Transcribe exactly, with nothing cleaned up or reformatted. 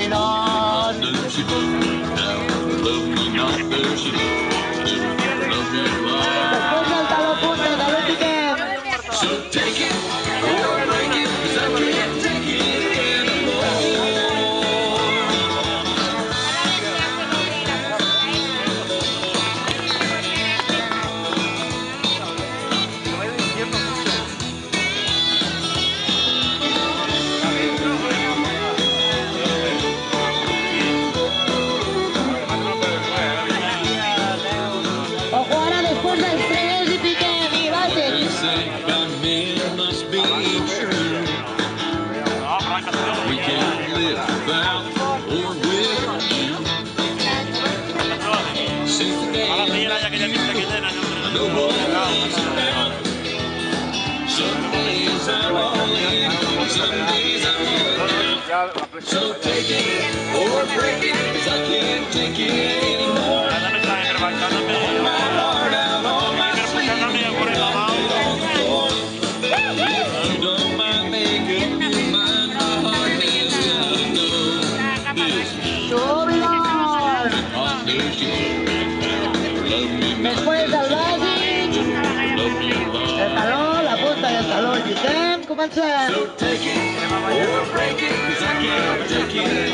Subidón. Después del talón punto, talón piqué. Ojo ahora después del tres y piqué, mi base. So take it or break it, 'cause I can't take it anymore. All my heart out on my sleeve, on the floor. If you don't mind making me mine, my heart is gonna know this. Subidón. Después del basic, el talón, la punta y el talón piqué. Comencem. So take it or break it, 'cause I can't take it